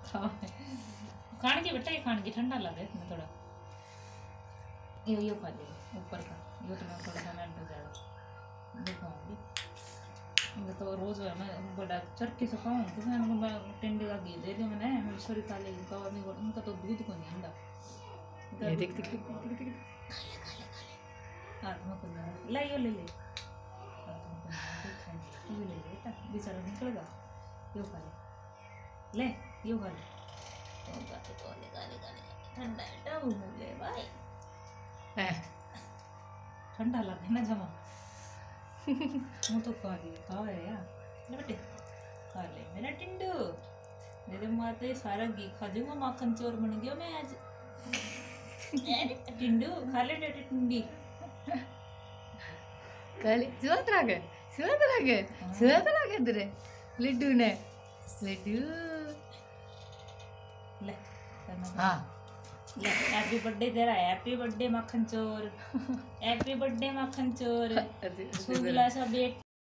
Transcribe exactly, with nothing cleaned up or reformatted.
खान की बेटा, ये खान की ठंडा लगे इसमें थोड़ा। यो यो खा ले ऊपर का, यो तो मैं थोड़ा सा मेल्ट हो जाएगा। दिखाऊंगी मैं तो रोज है, मैं बड़ा चरखी से खाऊं तो मैं उनको टिंडे का घी दे दिया मैंने। मेरी छोरी खा लेगी तो नहीं, उनका तो दूध को नहीं अंडा। ये देख देख देख खा ले खा ले खा ले। हाथ में को ले ले, यो ले ले हाथ में को ले, यो ले ले बेटा, बेचारा निकलेगा। यो खा ले ले, यो खा ले। तो गाते तो ले गाले गाले ठंडा बेटा मुंह ले भाई, ठंडा लगे ना जमा। मुँह तो खा ली खा है यार, ले बेटे खा ले मेरा टिंडू। मेरे माते सारा घी खा जाऊंगा, माखन चोर बन गया मैं आज। टिंडू खा ले बेटे टिंडी। कल सुबह लगे सुबह लगे सुबह लगे तेरे लिड्डू ने लिड्डू ले हाँ ले, हैप्पी बर्थडे तेरा, happy birthday Makhan Chor, happy birthday Makhan चोर, सुगला सा बेट।